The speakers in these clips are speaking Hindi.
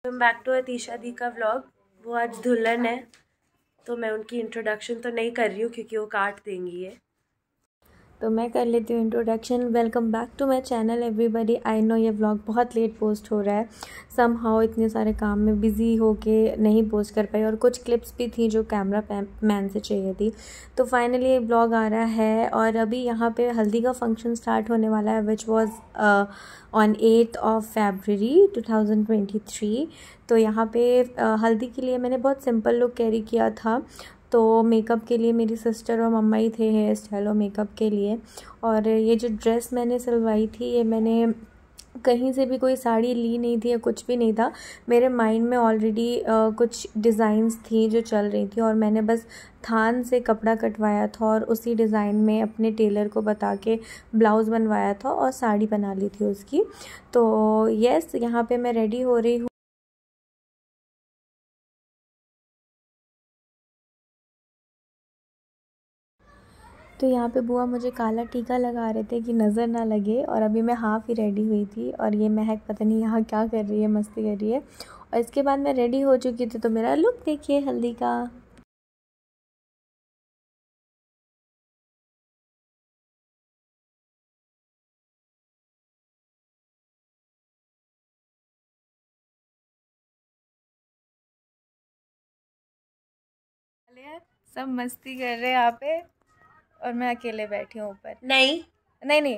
Welcome back to Atisha di का व्लॉग। वो आज दुल्हन है तो मैं उनकी इंट्रोडक्शन तो नहीं कर रही हूँ क्योंकि वो काट देंगी ये, तो मैं कर लेती हूँ introduction. Welcome back to my channel everybody. I know ये व्लॉग बहुत लेट पोस्ट हो रहा है, सम हाउ इतने सारे काम में बिज़ी होके नहीं पोस्ट कर पाई, और कुछ क्लिप्स भी थी जो कैमरा मैन से चाहिए थी, तो फाइनली ये व्लॉग आ रहा है। और अभी यहाँ पे हल्दी का फंक्शन स्टार्ट होने वाला है विच वॉज ऑन 8 February 2023। तो यहाँ पे हल्दी के लिए मैंने बहुत सिंपल लुक कैरी किया था, तो मेकअप के लिए मेरी सिस्टर और मम्मा ही थे हेयर स्टाइल और मेकअप के लिए। और ये जो ड्रेस मैंने सिलवाई थी ये मैंने कहीं से भी कोई साड़ी ली नहीं थी या कुछ भी नहीं था, मेरे माइंड में ऑलरेडी कुछ डिज़ाइंस थी जो चल रही थी, और मैंने बस थान से कपड़ा कटवाया था और उसी डिज़ाइन में अपने टेलर को बता के ब्लाउज़ बनवाया था और साड़ी बना ली थी उसकी। तो यस, यहाँ पे मैं रेडी हो रही हूँ। तो यहाँ पे बुआ मुझे काला टीका लगा रहे थे कि नज़र ना लगे, और अभी मैं हाफ़ ही रेडी हुई थी और ये महक पता नहीं यहाँ क्या कर रही है, मस्ती कर रही है। और इसके बाद मैं रेडी हो चुकी थी, तो मेरा लुक देखिए हल्दी का। सब मस्ती कर रहे हैं यहाँ पे और मैं अकेले बैठी हूँ ऊपर। नहीं,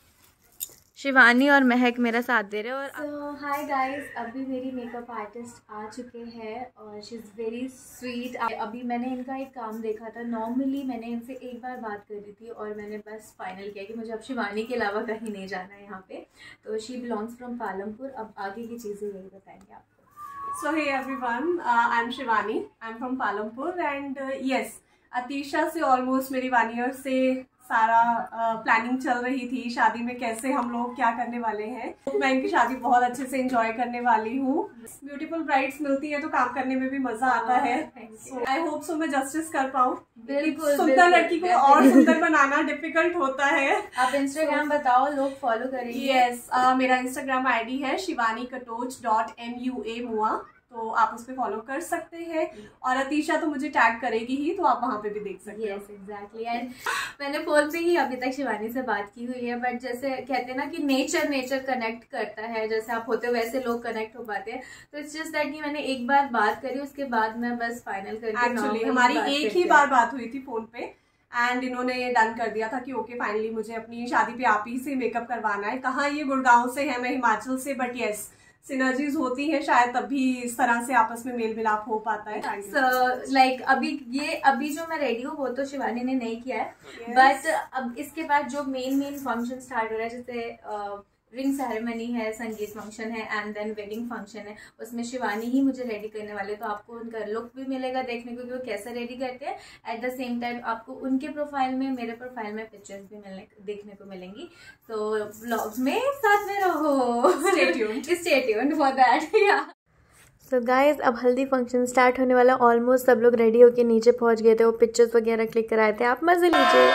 शिवानी और महक मेरा साथ दे रहे हैं। और हाय गाइस, अभी मेरी मेकअप आर्टिस्ट आ चुके हैं और शी इज़ वेरी स्वीट। अभी मैंने इनका एक काम देखा था, नॉर्मली मैंने इनसे एक बार बात करी थी और मैंने बस फाइनल किया कि मुझे अब शिवानी के अलावा कहीं नहीं जाना है यहाँ पे। तो शी बिलोंग्स फ्रॉम पालमपुर। अब आगे की चीज़ें यही बताएंगे आपको। So hey everyone, I'm Shivani. I'm from Palampur and yes, Athisha से ऑलमोस्ट मेरी 1 ईयर से सारा प्लानिंग चल रही थी शादी में, कैसे हम लोग क्या करने वाले हैं। मैं इनकी शादी बहुत अच्छे से एंजॉय करने वाली हूँ। ब्यूटीफुल ब्राइड्स मिलती है तो काम करने में भी मजा आता है। आई होप सो मैं जस्टिस कर पाऊँ। बिल्कुल, सुंदर लड़की को और सुंदर बनाना डिफिकल्ट होता है। आप इंस्टाग्राम बताओ, लोग फॉलो करेंगे। यस, मेरा इंस्टाग्राम आईडी है shivanikatoch.mua, तो आप उस पर फॉलो कर सकते हैं। और अतीशा तो मुझे टैग करेगी ही, तो आप वहाँ पे भी देख सकते हैं। Yes exactly. एंड मैंने फोन पे ही अभी तक शिवानी से बात की हुई है, बट जैसे कहते हैं ना कि नेचर कनेक्ट करता है, जैसे आप होते हो वैसे लोग कनेक्ट हो पाते हैं। तो इट्स जस्ट दैट कि मैंने एक बार बात करी, उसके बाद मैं बस फाइनल करके एक्चुअली हमारी एक ही बार बात हुई थी फोन पे एंड इन्होंने डन कर दिया था कि ओके फाइनली मुझे अपनी शादी पे आप ही से मेकअप करवाना है। कहाँ ये गुड़गांव से है, मैं हिमाचल से, बट यस सिनर्जीज होती है, शायद तभी इस तरह से आपस में मेल मिलाप हो पाता है। लाइक अभी जो मैं रेडी हूँ वो तो शिवानी ने नहीं किया है, बट अब इसके बाद जो मेन फंक्शन स्टार्ट हो रहा है, जैसे रिंग सेरेमनी है, संगीत फंक्शन है एंड देन वेडिंग फंक्शन है, उसमें शिवानी ही मुझे रेडी करने वाले। तो आपको उनका लुक भी मिलेगा देखने को कि वो कैसे रेडी करते हैं। एट द सेम टाइम आपको उनके प्रोफाइल में, मेरे प्रोफाइल में पिक्चर्स भी देखने को मिलेंगी। तो व्लॉग्स में साथ में रहो, स्टे ट्यून्ड फॉर दैट। या सो गाइज, अब हल्दी फंक्शन स्टार्ट होने वाला। ऑलमोस्ट सब लोग रेडी होके नीचे पहुंच गए थे, वो पिक्चर्स वगैरह क्लिक कराए थे, आप मजे लीजिए।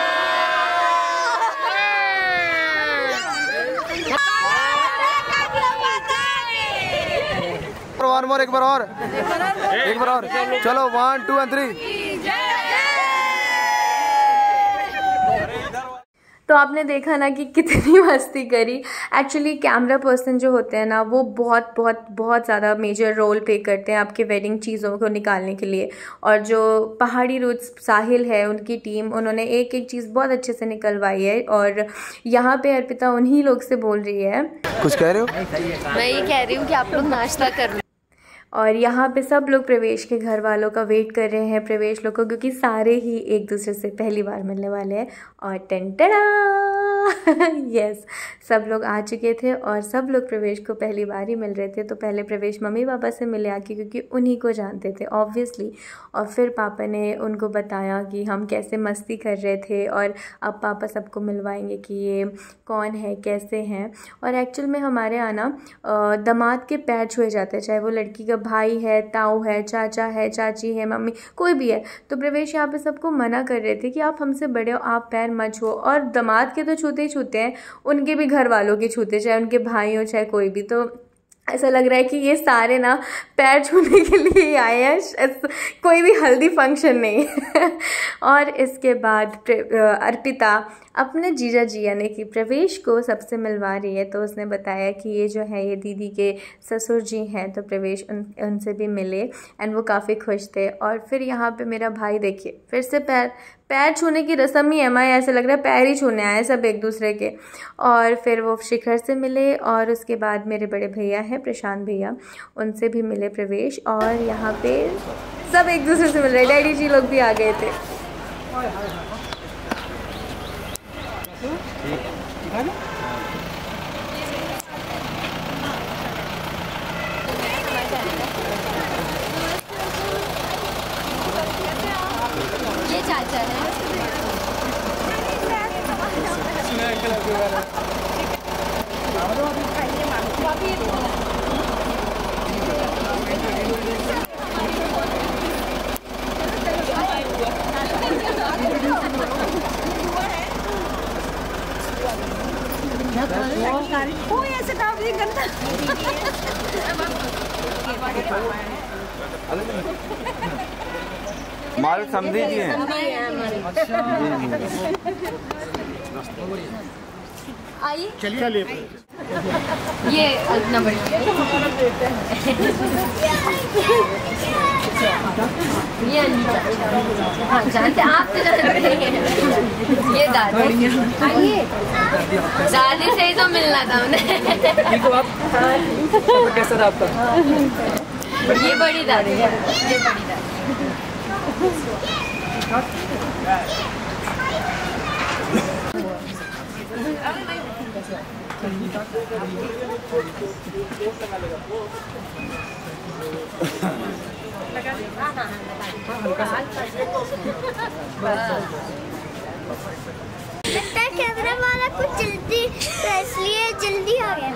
एक बार और चलो 1 2 and 3। तो आपने देखा ना कि कितनी मस्ती करी। एक्चुअली कैमरा पर्सन जो होते हैं ना, वो बहुत बहुत बहुत ज़्यादा मेजर रोल प्ले करते हैं आपके वेडिंग चीज़ों को निकालने के लिए। और जो पहाड़ी रूट्स साहिल है, उनकी टीम, उन्होंने एक एक चीज़ बहुत अच्छे से निकलवाई है। और यहाँ पे अर्पिता उन्हीं लोग से बोल रही है। कुछ कह रहे हो? मैं ये कह रही हूँ कि आप लोग नाश्ता कर लो। और यहाँ पे सब लोग प्रवेश के घर वालों का वेट कर रहे हैं, प्रवेश लोग को, क्योंकि सारे ही एक दूसरे से पहली बार मिलने वाले हैं। और टंटड़ा यस, सब लोग आ चुके थे और सब लोग प्रवेश को पहली बार ही मिल रहे थे। तो पहले प्रवेश मम्मी पापा से मिले आके, क्योंकि उन्हीं को जानते थे ऑब्वियसली। और फिर पापा ने उनको बताया कि हम कैसे मस्ती कर रहे थे, और अब पापा सबको मिलवाएंगे कि ये कौन है, कैसे हैं। और एक्चुअल में हमारे यहाँ ना दामाद के पैर छुए जाते हैं, चाहे वो लड़की का भाई है, ताऊ है, चाचा है, चाची है, मम्मी, कोई भी है। तो प्रवेश यहाँ पे सबको मना कर रहे थे कि आप हमसे बड़े हो, आप पैर मत छुओ। और दामाद के तो छूते ही छूते हैं, उनके भी घर वालों के छूते, चाहे उनके भाई हो चाहे कोई भी। तो ऐसा लग रहा है कि ये सारे ना पैर छूने के लिए आए हैं, कोई भी हल्दी फंक्शन नहीं और इसके बाद अर्पिता अपने जीजा जी यानी कि प्रवेश को सबसे मिलवा रही है। तो उसने बताया कि ये जो है ये दीदी के ससुर जी हैं, तो प्रवेश उनसे भी मिले एंड वो काफ़ी खुश थे। और फिर यहाँ पे मेरा भाई देखिए फिर से पैर छूने की रस्म ही है, मैं ऐसे लग रहा है पैर ही छूने आए सब एक दूसरे के। और फिर वो शिखर से मिले और उसके बाद मेरे बड़े भैया हैं प्रशांत भैया, उनसे भी मिले प्रवेश। और यहाँ पे सब एक दूसरे से मिल रहे, डैडी जी लोग भी आ गए थे। ये चाचा है। ऐसे काम नहीं करता। माल समझी जी हैं। आइए चलिए ये इतना बढ़िया ये हाँ जानते आप तो जानते हैं। ये दादी आइए, दादी से ही तो मिलना था उन्हें। ठीक हो आप? कैसा था आपका? ये बड़ी दादी है, ये बड़ी दादी। लगता है कैमरा वाला कुछ जल्दी तो इसलिए जल्दी आ गया।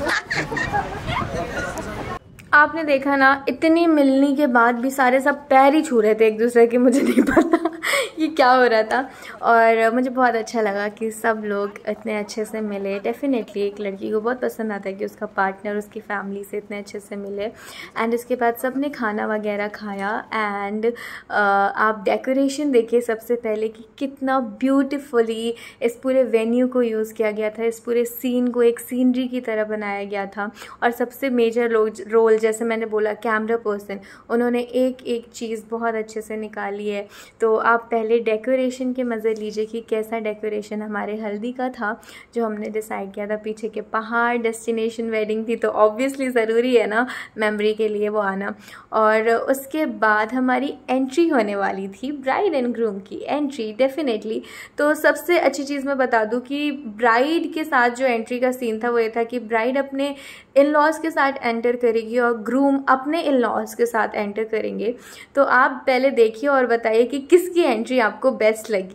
आपने देखा ना, इतनी मिलने के बाद भी सारे सब पैर ही छू रहे थे एक दूसरे के, मुझे नहीं पता कि क्या हो रहा था। और मुझे बहुत अच्छा लगा कि सब लोग इतने अच्छे से मिले। डेफिनेटली एक लड़की को बहुत पसंद आता है कि उसका पार्टनर उसकी फैमिली से इतने अच्छे से मिले। एंड इसके बाद सब ने खाना वगैरह खाया। एंड आप डेकोरेशन देखिए सबसे पहले कि कितना ब्यूटीफुली इस पूरे वेन्यू को यूज़ किया गया था, इस पूरे सीन को एक सीनरी की तरह बनाया गया था। और सबसे मेजर रोल जैसे मैंने बोला कैमरा पर्सन, उन्होंने एक एक चीज़ बहुत अच्छे से निकाली है। तो आप पहले डेकोरेशन के मज़े लीजिए कि कैसा डेकोरेशन हमारे हल्दी का था जो हमने डिसाइड किया था। पीछे के पहाड़, डेस्टिनेशन वेडिंग थी तो ऑब्वियसली ज़रूरी है ना मेमोरी के लिए वो आना। और उसके बाद हमारी एंट्री होने वाली थी, ब्राइड एंड ग्रूम की एंट्री डेफिनेटली। तो सबसे अच्छी चीज़ मैं बता दूं कि ब्राइड के साथ जो एंट्री का सीन था वो ये था कि ब्राइड अपने इन लॉज़ के साथ एंटर करेगी और ग्रूम अपने इन लॉज़ के साथ एंटर करेंगे। तो आप पहले देखिए और बताइए कि किसकी एंट्री आपको बेस्ट लगी।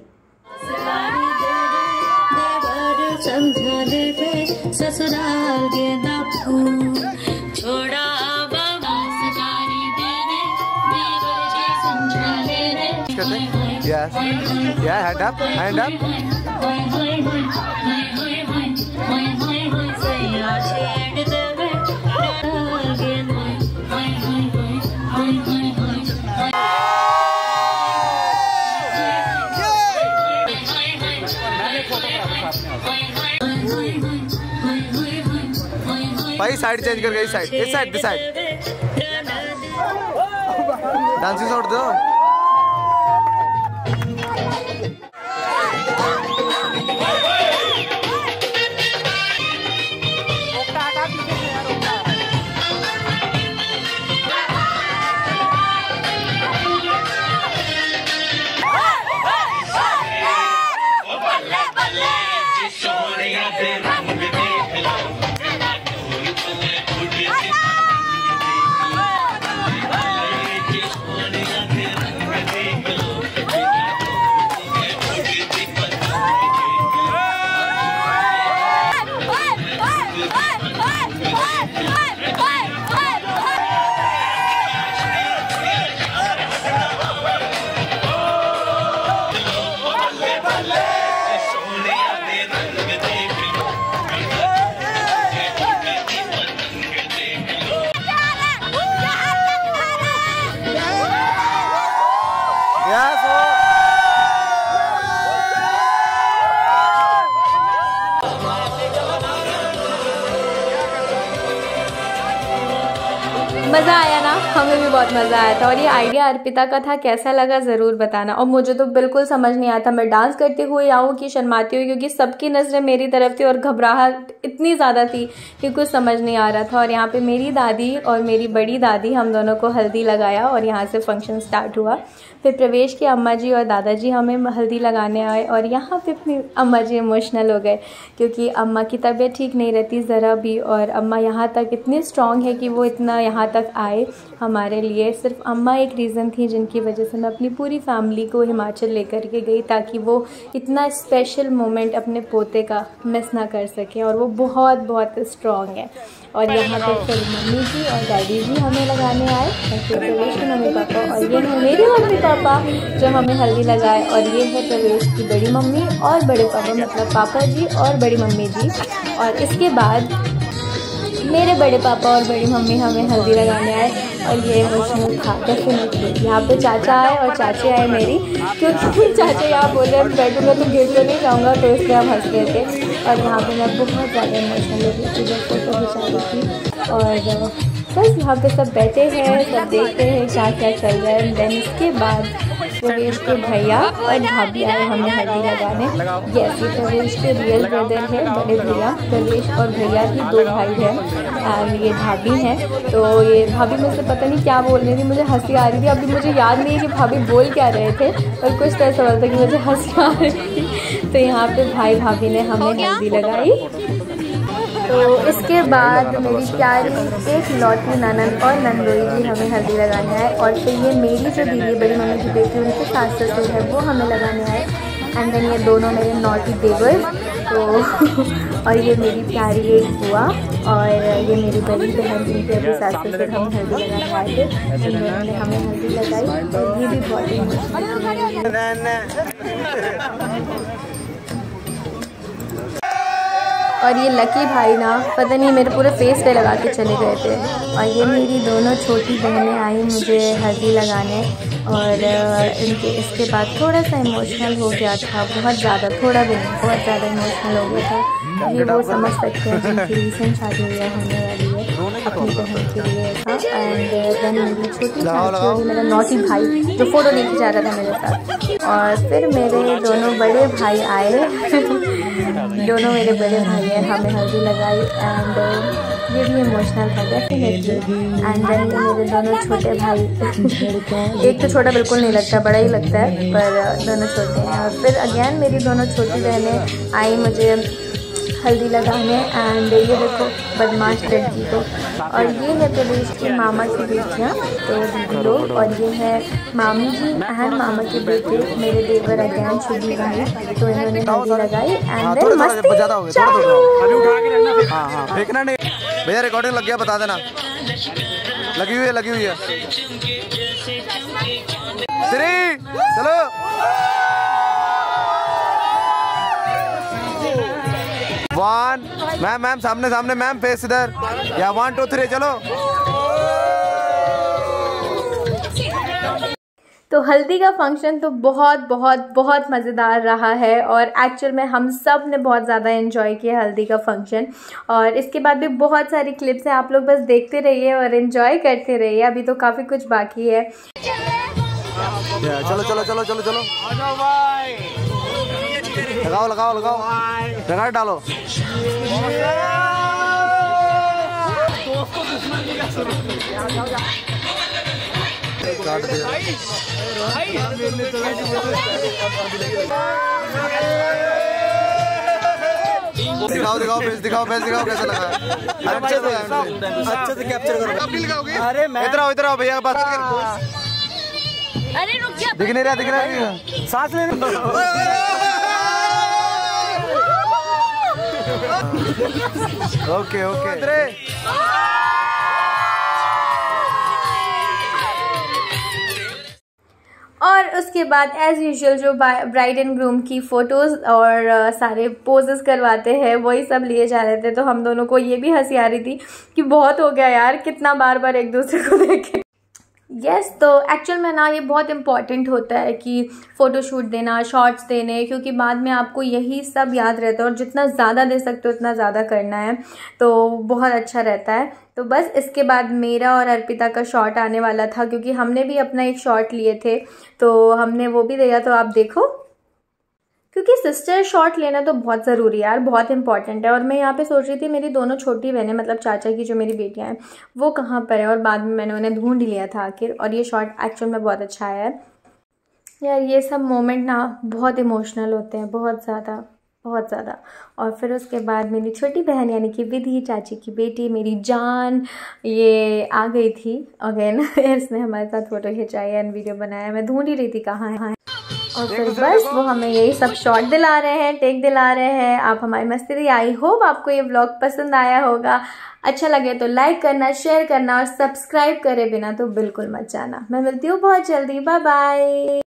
Yes. Yeah, hand up, hand up. भाई साइड चेंज कर गई, साइड इस साइड, दिस साइड डांसिंग छोड़ दो। मज़ा आया ना, हमें भी बहुत मज़ा आया था। और ये आइडिया अर्पिता का था, कैसा लगा ज़रूर बताना। और मुझे तो बिल्कुल समझ नहीं आया था मैं डांस करते हुए आऊँ कि शर्माती हुई, क्योंकि सबकी नज़रें मेरी तरफ थी और घबराहट इतनी ज़्यादा थी कि कुछ समझ नहीं आ रहा था। और यहाँ पे मेरी दादी और मेरी बड़ी दादी, हम दोनों को हल्दी लगाया और यहाँ से फंक्शन स्टार्ट हुआ। फिर प्रवेश के अम्मा जी और दादाजी हमें हल्दी लगाने आए और यहाँ पे अपनी अम्मा जी इमोशनल हो गए, क्योंकि अम्मा की तबीयत ठीक नहीं रहती ज़रा भी। और अम्मा यहाँ तक इतनी स्ट्रॉन्ग है कि वो इतना यहाँ तक आए हमारे लिए। सिर्फ अम्मा एक रीज़न थी जिनकी वजह से मैं अपनी पूरी फैमिली को हिमाचल लेकर के गई, ताकि वो इतना स्पेशल मोमेंट अपने पोते का मिस ना कर सकें। और वो बहुत बहुत स्ट्रॉन्ग है। और यहाँ पर फिर मम्मी जी और डैडी जी हमें लगाने आए, और फिर प्रवेश के मम्मी पापा, और ये है मेरे मम्मी पापा जो हमें हल्दी लगाए। और ये है प्रवेश की बड़ी मम्मी और बड़े पापा, मतलब पापा जी और बड़ी मम्मी जी। और इसके बाद मेरे बड़े पापा और बड़ी मम्मी हमें हल्दी लगाने आए। और ये इमोशनल था डेफिनेटली। यहाँ पे चाचा आए और चाची आए मेरी, क्योंकि चाचा यहाँ बोल रहे हैं बैठूंगा तो गेट पर नहीं जाऊँगा, तो इसलिए हम हंस रहे थे। और यहाँ पे मैं बहुत ज़्यादा इमोशनल हो गई थी जब फोटो खिंचा रही थी। और बस यहाँ पे सब बैठे हैं, सब देखते हैं क्या क्या चल रहा है। देन इसके बाद प्रवेश के भैया और भाभी आए हमें हल्दी लगाने। ये प्रवेश के रियल ब्रदर है, बड़े भैया। प्रवेश और भैया ही दो भाई हैं, और ये भाभी हैं। तो ये भाभी मुझसे पता नहीं क्या बोल रही थी, मुझे हंसी आ रही थी। अभी मुझे याद नहीं है कि भाभी बोल क्या रहे थे, और कुछ तो ऐसा था कि मुझे हंसी आ रही थी। तो यहाँ पे भाई भाभी ने हमें हल्दी लगाई। तो इसके बाद मेरी प्यारी एक लौटी ननद और नंदोई जी हमें हल्दी लगाने आए। और फिर ये मेरी जो दीदी बड़ी मम्मी की बेटी, उनके सास ससुर है, वो हमें लगाने आए। एंड देन ये दोनों मेरे नॉटी देवर। तो और ये मेरी प्यारी एक बुआ, और ये मेरी बड़ी बहन जिनके अभी सास ससुर हमें हल्दी लगाने आए थे, उन्होंने हमें हल्दी लगाई। और ये भी बहुत इमोशनल। और ये लकी भाई ना पता नहीं मेरे पूरे फेस पे लगा के चले गए थे। और ये मेरी दोनों छोटी बहनें आई मुझे हल्दी लगाने। और इनके इसके बाद थोड़ा सा इमोशनल हो गया था, बहुत ज़्यादा, थोड़ा भी नहीं, बहुत ज़्यादा इमोशनल हो गया था। ये वो समझ सकते हैं जिनकी रिसेंट शादी हुई होने वाली है अपनी बहन के लिए था। एंड देन मेरी छोटी चाची, मेरा नॉटी भाई जो फ़ोटो नहीं खिंचा रहा था मेरे साथ। और फिर मेरे दोनों बड़े भाई आए दोनों मेरे बड़े भाई हैं, हमें हल्दी लगाई। एंड ये भी इमोशनल था डेफिनेटली। एंड देन मेरे दोनों छोटे भाई एक तो छोटा बिल्कुल नहीं लगता, बड़ा ही लगता है, पर दोनों छोटे हैं। और फिर अगेन मेरी दोनों छोटी बहनें आई मुझे हल्दी लगाने। एंड ये देखो बदमाश लड़की को। और ये है प्रवेश की मामा की बेटियाँ, तो दीदी लोग। और ये है मामी जी एंड मामा के बेटे मेरे देवर अगेन शुभी भाई, तो इन्होंने हल्दी लगाई। एंड देन मस्ती चालू। फेंकना नहीं भैया, रिकॉर्डिंग लग गया, बता देना। लगी हुई है, लगी हुई है। चलो वन। मैम सामने सामने, मैम फेस इधर। या 1 2 3 चलो। तो हल्दी का फंक्शन तो बहुत बहुत बहुत मज़ेदार रहा है। और एक्चुअल में हम सब ने बहुत ज़्यादा एंजॉय किया हल्दी का फंक्शन। और इसके बाद भी बहुत सारी क्लिप्स हैं, आप लोग बस देखते रहिए और एंजॉय करते रहिए। अभी तो काफ़ी कुछ बाकी है। चलो चलो चलो चलो चलो, लगाओ लगाओ लगाओ, जगह डालो। दिखाओ दिखाओ फेस दिखाओ, फेस दिखाओ कैसा लगा। अच्छे से कैप्चर करो। अरे इधर आओ भैया, बात कर। अरे रुक जा, दिख नहीं रहा सांस लेने। Okay okay. और उसके बाद एज़ यूजुअल जो ब्राइड एंड ग्रूम की फ़ोटोज़ और सारे पोजेस करवाते हैं वही सब लिए जा रहे थे। तो हम दोनों को ये भी हंसी आ रही थी कि बहुत हो गया यार, कितना बार बार एक दूसरे को देखें। यस तो एक्चुअल में ना ये बहुत इम्पॉर्टेंट होता है कि फ़ोटोशूट देना, शॉट्स देने, क्योंकि बाद में आपको यही सब याद रहता है और जितना ज़्यादा दे सकते हो उतना ज़्यादा करना है, तो बहुत अच्छा रहता है। तो बस इसके बाद मेरा और अर्पिता का शॉट आने वाला था, क्योंकि हमने भी अपना एक शॉट लिए थे तो हमने वो भी दिया, तो आप देखो, क्योंकि सिस्टर शॉट लेना तो बहुत ज़रूरी है यार, बहुत इंपॉर्टेंट है। और मैं यहाँ पे सोच रही थी मेरी दोनों छोटी बहनें, मतलब चाचा की जो मेरी बेटियाँ हैं, वो कहाँ पर है, और बाद में मैंने उन्हें ढूंढ लिया था आखिर, और ये शॉट एक्चुअल में बहुत अच्छा आया है यार। ये सब मोमेंट ना बहुत इमोशनल होते हैं, बहुत ज़्यादा, बहुत ज़्यादा। और फिर उसके बाद मेरी छोटी बहन यानी कि विधि, चाची की बेटी, मेरी जान, ये आ गई थी अगेन। इसने हमारे साथ फ़ोटो खिंचाई एंड वीडियो बनाया। मैं ढूंढ ही रही थी कहाँ है, और फिर बस वो हमें यही सब शॉट दिला रहे हैं, टेक दिला रहे हैं। आप हमारी मस्ती दी। आई होप आपको ये व्लॉग पसंद आया होगा। अच्छा लगे तो लाइक करना, शेयर करना और सब्सक्राइब करे बिना तो बिल्कुल मत जाना। मैं मिलती हूँ बहुत जल्दी। Bye bye.